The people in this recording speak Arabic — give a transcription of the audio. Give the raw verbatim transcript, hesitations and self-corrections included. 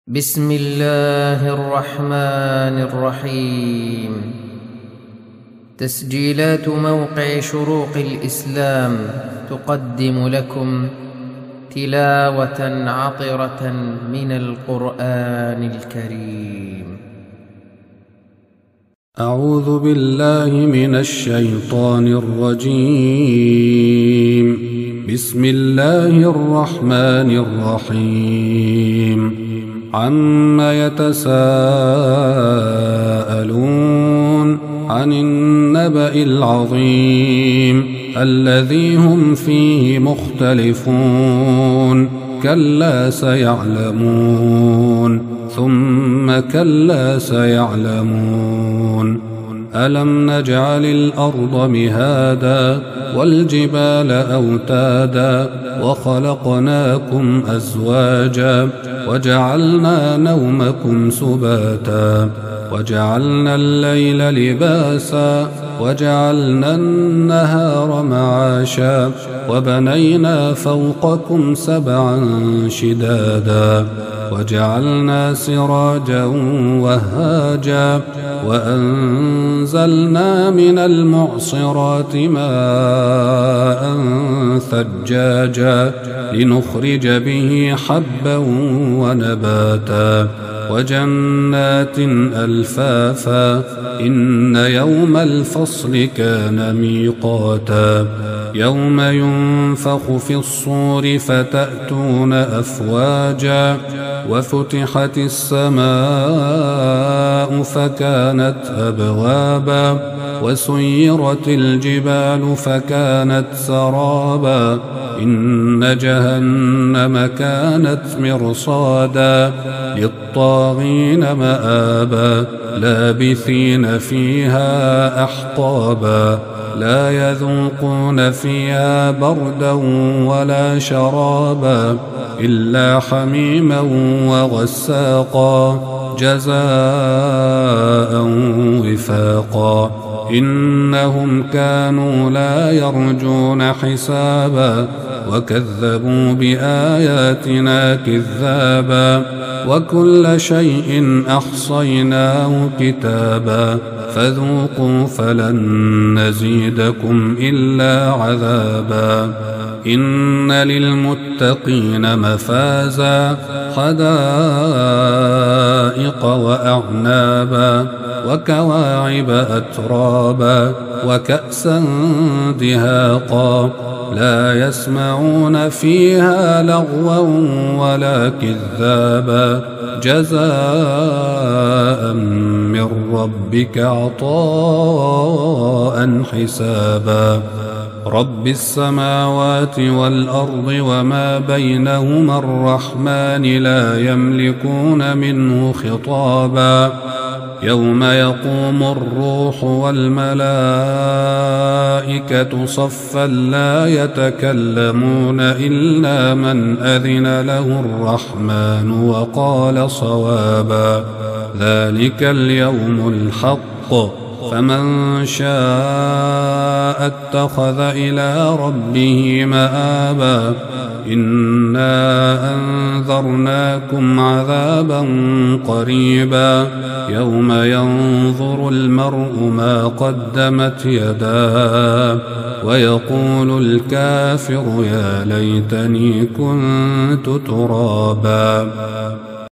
بسم الله الرحمن الرحيم. تسجيلات موقع شروق الإسلام تقدم لكم تلاوة عطرة من القرآن الكريم. أعوذ بالله من الشيطان الرجيم. بسم الله الرحمن الرحيم. عما يتساءلون عن النبأ العظيم الذي هم فيه مختلفون. كلا سيعلمون ثم كلا سيعلمون. ألم نجعل الأرض مهادا والجبال أوتادا وخلقناكم أزواجا وجعلنا نومكم سباتا وجعلنا الليل لباسا وجعلنا النهار معاشا وبنينا فوقكم سبعا شدادا وجعلنا سراجا وهاجا وأنزلنا من المعصرات ماء ثجاجا لنخرج به حبا ونباتا وجنات ألفافا. إن يوم الفصل كان ميقاتا. يوم ينفخ في الصور فتأتون أفواجا وفتحت السماء فكانت أبوابا وسيرت الجبال فكانت سرابا. إن جهنم كانت مرصادا للطاغين مآبا لابثين فيها أحقابا لا يذوقون فيها بردا ولا شرابا إلا حميما وغساقا جزاء وفاقا. إنهم كانوا لا يرجون حسابا وكذبوا بآياتنا كذابا وكل شيء أحصيناه كتابا فذوقوا فلن نزيدكم إلا عذابا. إن للمتقين مفازا حدائق وأعنابا وكواعب أترابا وكأسا دهاقا لا يسمعون فيها لغوا ولا كذابا جزاء من ربك عطاء حسابا. رب السماوات والأرض وما بينهما الرحمن لا يملكون منه خطابا. يوم يقوم الروح والملائكة صفا لا يتكلمون إلا من أذن له الرحمن وقال صوابا. ذلك اليوم الحق فمن شاء اتخذ إلى ربه مآبا. إنا أنذرناكم عذابا قريبا يوم ينظر المرء ما قدمت يداه ويقول الكافر يا ليتني كنت ترابا.